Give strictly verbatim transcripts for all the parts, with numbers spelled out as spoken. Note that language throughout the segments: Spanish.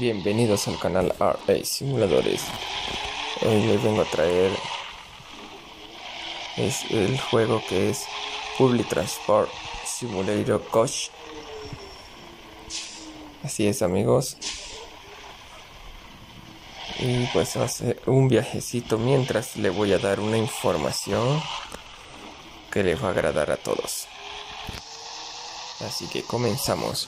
Bienvenidos al canal R A Simuladores. Hoy les vengo a traer es el juego que es Public Transport Simulator Coach. Así es, amigos. Y pues va a ser un viajecito mientras le voy a dar una información que les va a agradar a todos. Así que comenzamos.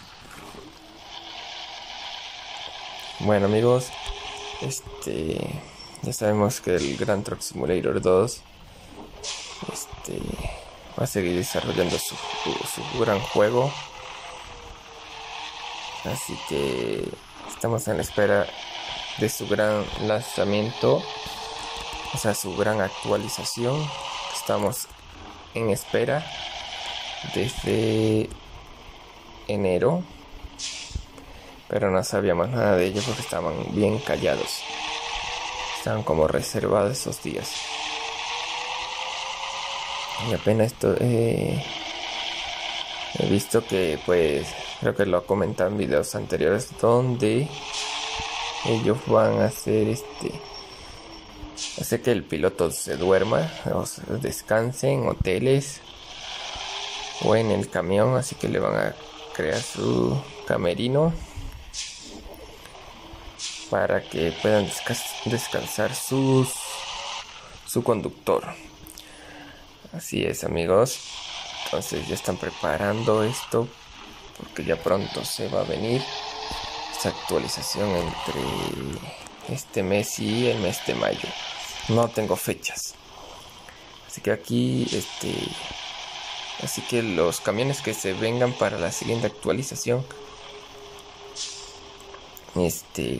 Bueno, amigos, este ya sabemos que el Grand Truck Simulator dos este va a seguir desarrollando su, su gran juego, así que estamos en la espera de su gran lanzamiento, o sea, su gran actualización. Estamos en espera desde enero, pero no sabíamos nada de ello porque estaban bien callados, estaban como reservados esos días. Y apenas esto eh, he visto que, pues, creo que lo comentan en videos anteriores, donde ellos van a hacer este hacer que el piloto se duerma o se descanse en hoteles o en el camión, así que le van a crear su camerino para que puedan descans- descansar sus su conductor. Así es, amigos. Entonces ya están preparando esto porque ya pronto se va a venir esta actualización entre este mes y el mes de mayo. No tengo fechas, así que aquí este así que los camiones que se vengan para la siguiente actualización, este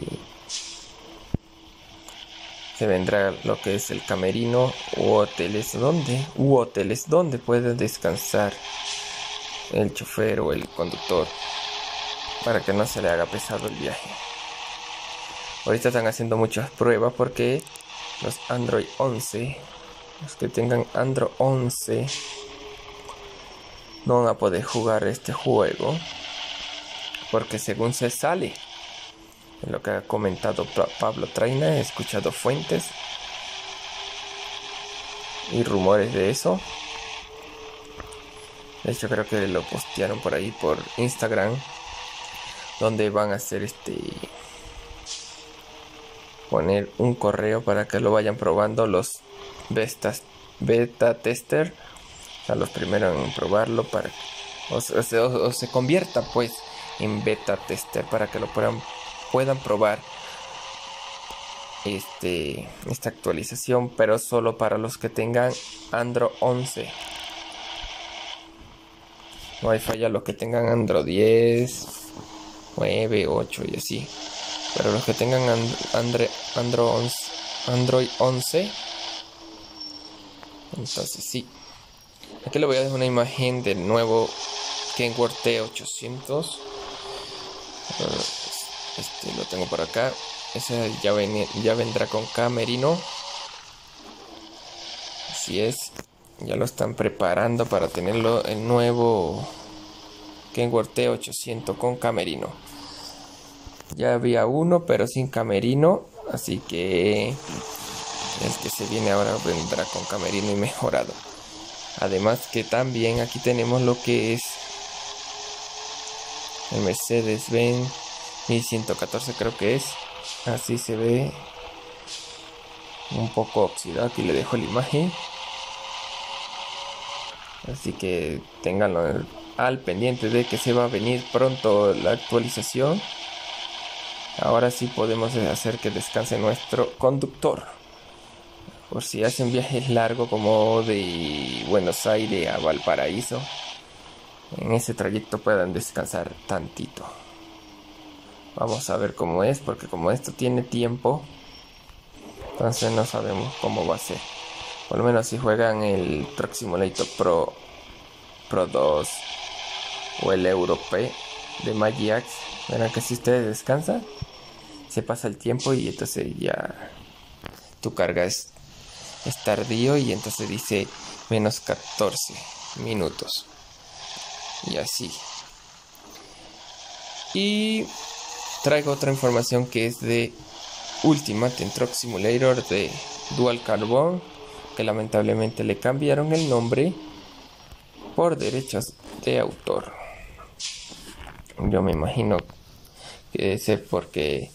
se vendrá lo que es el camerino u hoteles donde u hoteles donde puede descansar el chofer o el conductor para que no se le haga pesado el viaje. Ahorita están haciendo muchas pruebas porque los Android once, los que tengan Android once, no van a poder jugar este juego porque según se sale, en lo que ha comentado Pablo Traina, he escuchado fuentes y rumores de eso. De hecho, creo que lo postearon por ahí por Instagram, donde van a hacer este poner un correo para que lo vayan probando los betas, beta tester, o sea, los primeros en probarlo, para o, o, o, o se convierta pues en beta tester para que lo puedan puedan probar este esta actualización, pero solo para los que tengan Android once. No hay falla los que tengan Android diez, nueve, ocho y así. Pero los que tengan Android, Android once, Android once, entonces sí. Aquí le voy a dejar una imagen del nuevo Kenworth T ochocientos. Este lo tengo por acá. Ese ya, ven, ya vendrá con camerino. Así es. Ya lo están preparando para tenerlo, el nuevo Kenworth T ochocientos con camerino. Ya había uno pero sin camerino, así que el que se viene ahora vendrá con camerino y mejorado. Además que también aquí tenemos lo que es el Mercedes-Benz mil ciento catorce, creo que es. Así se ve, un poco oxidado. Aquí le dejo la imagen, así que ténganlo al pendiente de que se va a venir pronto la actualización. Ahora sí podemos hacer que descanse nuestro conductor, por si hacen viajes largos como de Buenos Aires a Valparaíso. En ese trayecto puedan descansar tantito. Vamos a ver cómo es, porque como esto tiene tiempo, entonces no sabemos cómo va a ser. Por lo menos si juegan el Truck Simulator Pro Pro dos o el Europe de Magiax, verán que si ustedes descansan, se pasa el tiempo y entonces ya tu carga es, es tardío y entonces dice menos catorce minutos. Y así. Y traigo otra información que es de Ultimate Truck Simulator de Dual Carbon, que lamentablemente le cambiaron el nombre por derechos de autor. Yo me imagino que es porque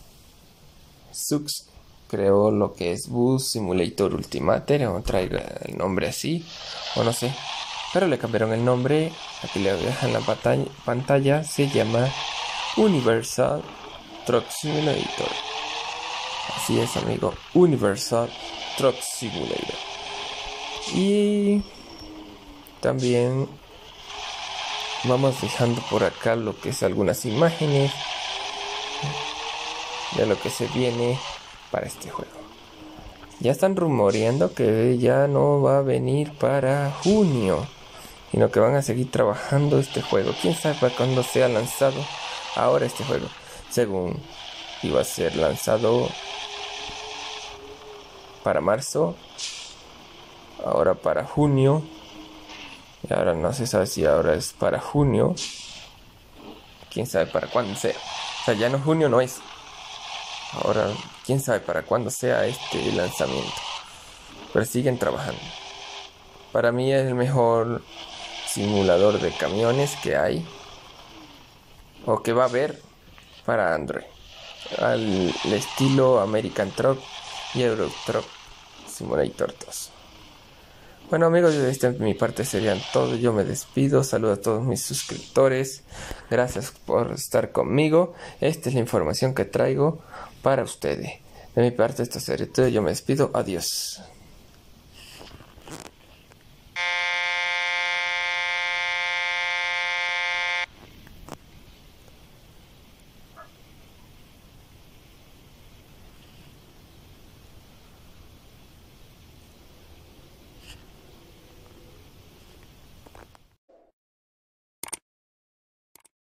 Sux creó lo que es Bus Simulator Ultimate, o traiga el nombre así, o no sé, pero le cambiaron el nombre. Aquí le dejan la pantalla, pantalla se llama Universal Truck Simulator. Así es, amigo, Universal Truck Simulator. Y también vamos dejando por acá lo que es algunas imágenes de lo que se viene para este juego. Ya están rumoreando que ya no va a venir para junio, sino que van a seguir trabajando este juego. Quién sabe para cuándo sea lanzado ahora este juego. Según iba a ser lanzado para marzo, ahora para junio, y ahora no se sabe si ahora es para junio. Quién sabe para cuándo sea. O sea, ya no junio no es. Ahora, quién sabe para cuándo sea este lanzamiento. Pero siguen trabajando. Para mí es el mejor simulador de camiones que hay, o que va a haber para Android, al estilo American Truck y Euro Truck Simulator dos. Bueno, amigos, de esta mi parte serían todo. Yo me despido. Saludo a todos mis suscriptores. Gracias por estar conmigo. Esta es la información que traigo para ustedes. De mi parte, esto sería todo. Yo me despido. Adiós.